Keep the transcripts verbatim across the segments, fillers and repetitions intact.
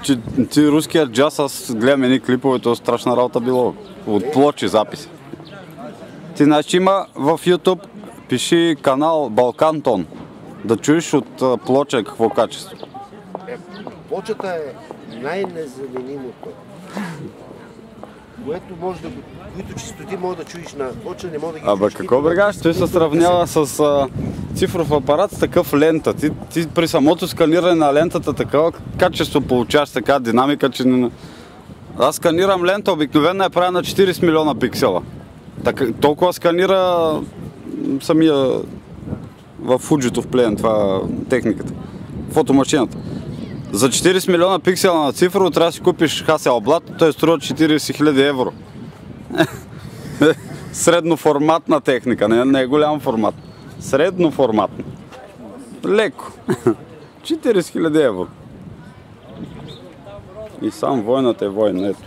Че ти руският джаз, аз гледам едни клипове, то страшна работа било. От плочи записи. Ти значи има в YouTube, пиши канал Балкан Тон. Да чуеш от плоча какво качество. Е, плочата е най-незаменимото. Което може да, които чистоти може да чуеш на плоча, не може да ги Абе какво брегаш? Той се сравнява с а, цифров апарат с такъв лента. Ти, ти при самото сканиране на лентата такова качество получаваш, така динамика, че не... Аз сканирам лента, обикновено е правя на четирийсет милиона пиксела. Так, толкова сканира самия в Фуджито в плен, това техниката, фотомашината. За четирийсет милиона пиксела на цифрово трябва да си купиш Hasselblad, той струва четирийсет хиляди евро. Средноформатна техника, не, не е голям формат. Средноформатна. Леко. четирийсет хиляди евро. И сам войната е война, ето.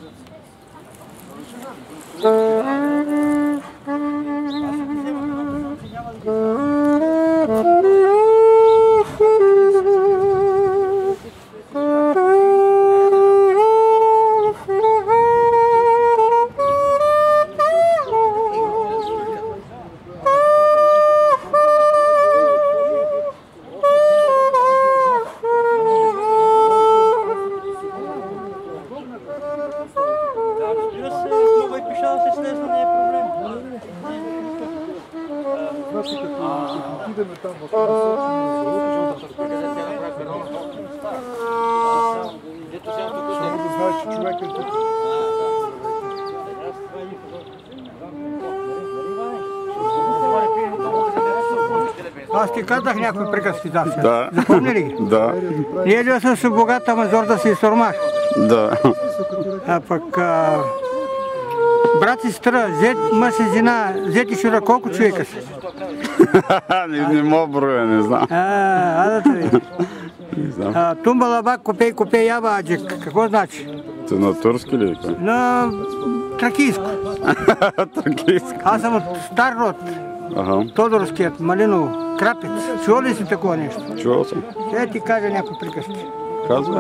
Аз ти казах някои приказки да се. Да. Запомни ли ги? Да. Ние ли съм си богат, ама зор да си изтормаш. Да. А пък а, брат и сестра, зет, мъж и жена, зет и шура, колко човека са? не, не мога броя, не знам. А, а да те ви. Не знам. А, тумба лабак, копей, копей, яба аджик. Какво значи? Ти на турски ли? На тракийско. Тракийско. Аз съм от стар род. Ага. Тодорският, Малиново, Крапец. Чувал ли си такова нещо? Чувал съм. Ще ти кажа някои приказки. Казвай.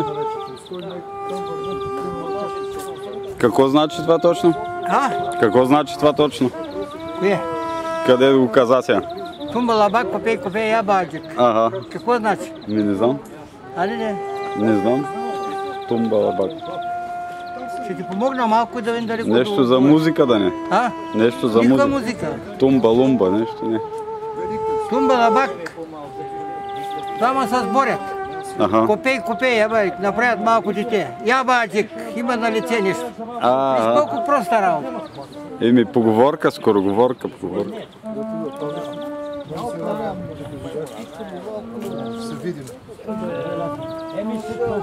Какво значи това точно? А? Какво значи това точно? Кое? Къде го каза сега? Тумба лабак, копей, копей, яба аджик. Ага. Какво значи? Ми не знам. Али не? Не знам. Тумба лабак. Ще ти помогна малко да видим дали го... Нещо за музика да не. А? Нещо за Никаква музика. музика. Тумба, лумба, нещо не. Тумба лабак. Двама се сборят. Ага. Копей, копей, яба, направят малко дете. Ябаджик, има на лице нещо. А, Виж колко проста работа. Еми, поговорка, скороговорка, поговорка. Еми,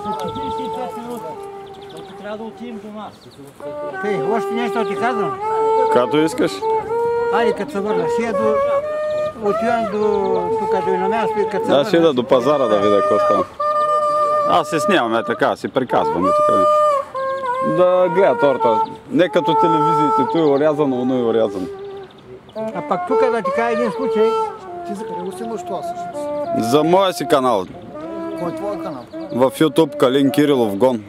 трябва да отидем до нас. Тъй, още нещо ти казвам. Като искаш. Айде, като се върна. Сега до... Отивам до... тук до едно място и като се върна. Аз ще да до пазара да видя какво става. Аз се снимаме така, си приказваме така. Да гледа торта. Не като телевизиите, той е орязано, оно е орязано. А пак тук да ти кажа един случай. Ти за къде го снимаш това всъщност? За моя си канал. Кой е твой канал? В YouTube Калин Кирилов Гон.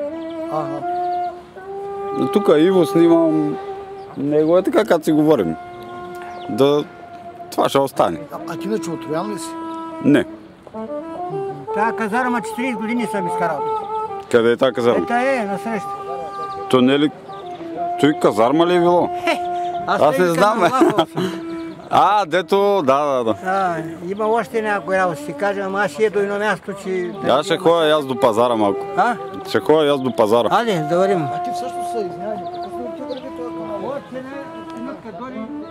Ага. Тук Иво снимам. Него е така, като си говорим. Да... Това ще остане. А, а ти иначе от Троян ли си? Не. Тая казарма четирийсет години съм изкарал. Къде е тази казарма? Ета е, насреща. То не е ли... Той казарма ли е било? Аз не знам. А, дето, да, да, да. А, има още някой работа, ще кажа, ама аз ще е до едно място, че... Аз ще ходя и аз до пазара малко. А? Ще ходя и аз до пазара. Айде, да вървим. А ти всъщност се изнявай. Какво ти върви това канал? Още не, минутка, дори